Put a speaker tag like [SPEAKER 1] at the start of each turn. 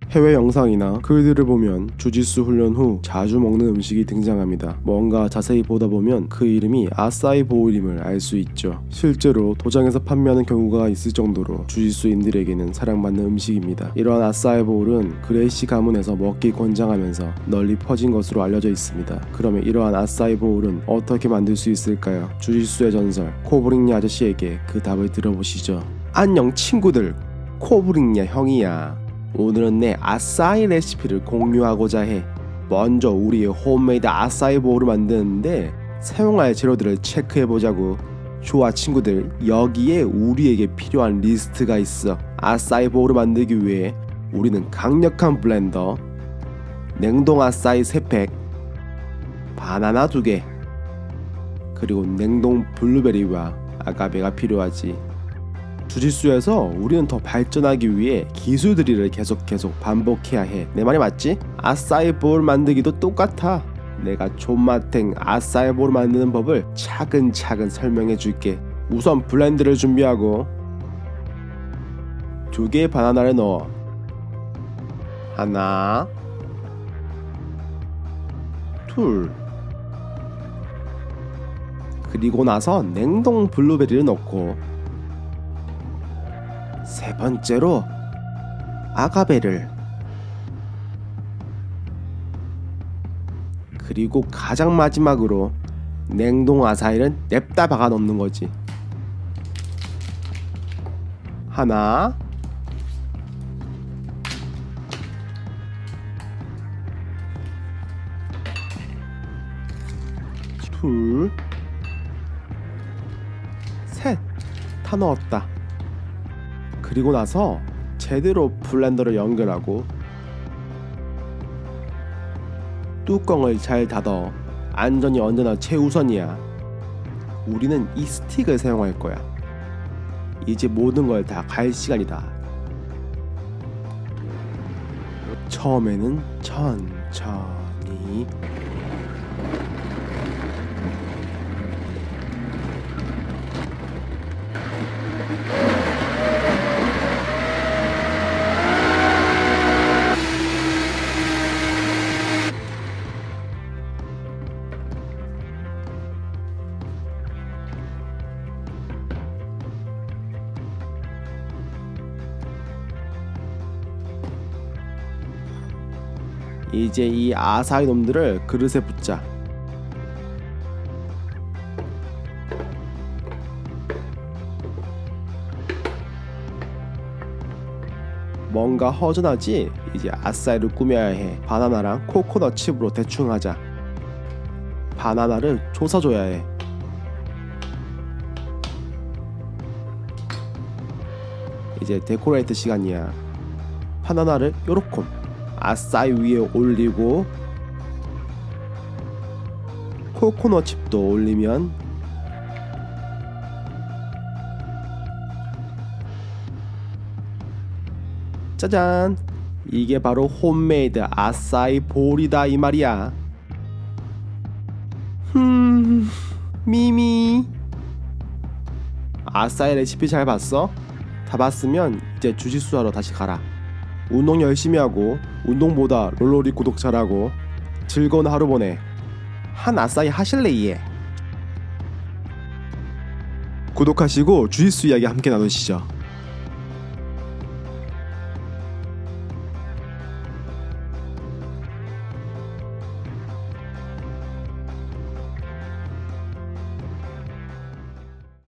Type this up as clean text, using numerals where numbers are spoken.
[SPEAKER 1] 해외 영상이나 글들을 보면 주짓수 훈련 후 자주 먹는 음식이 등장합니다. 뭔가 자세히 보다 보면 그 이름이 아사이 보울임을 알 수 있죠. 실제로 도장에서 판매하는 경우가 있을 정도로 주짓수인들에게는 사랑받는 음식입니다. 이러한 아사이 보울은 그레이시 가문에서 먹기 권장하면서 널리 퍼진 것으로 알려져 있습니다. 그러면 이러한 아사이 보울은 어떻게 만들 수 있을까요? 주짓수의 전설 코브링야 아저씨에게 그 답을 들어보시죠. 안녕 친구들, 코브링야 형이야. 오늘은 내 아사이 레시피를 공유하고자 해. 먼저 우리의 홈메이드 아사이 보울을 만드는데 사용할 재료들을 체크해보자고. 좋아 친구들, 여기에 우리에게 필요한 리스트가 있어. 아사이 보울을 만들기 위해 우리는 강력한 블렌더, 냉동 아사이 3팩, 바나나 2개, 그리고 냉동 블루베리와 아가베가 필요하지. 주짓수에서 우리는 더 발전하기 위해 기술들이를 계속 반복해야 해. 내 말이 맞지? 아사이 보울 만들기도 똑같아. 내가 존맛탱 아사이 보울 만드는 법을 차근차근 설명해 줄게. 우선 블렌드를 준비하고 2개의 바나나를 넣어. 하나, 둘. 그리고 나서 냉동 블루베리를 넣고, 세 번째로 아가베를, 그리고 가장 마지막으로 냉동 아사이를 냅다 박아 넣는 거지. 하나, 둘, 셋. 다 넣었다. 그리고 나서 제대로 블렌더를 연결하고 뚜껑을 잘 닫아. 안전이 언제나 최우선이야. 우리는 이 스틱을 사용할 거야. 이제 모든 걸 다 갈 시간이다. 처음에는 천천히, 이제 이 아사이 놈들을 그릇에 붓자. 뭔가 허전하지? 이제 아사이를 꾸며야 해. 바나나랑 코코넛 칩으로 대충 하자. 바나나를 조사줘야 해. 이제 데코레이트 시간이야. 바나나를 요렇게 아사이 위에 올리고 코코넛 칩도 올리면 짜잔! 이게 바로 홈메이드 아사이 보울이다 이 말이야. 미미. 아사이 레시피 잘 봤어? 다 봤으면 이제 주짓수 하러 다시 가라. 운동 열심히 하고 운동보다 롤롤이 구독 잘하고 즐거운 하루 보내. 한 아사이 하실래 예? 구독하시고 주짓수 이야기 함께 나누시죠.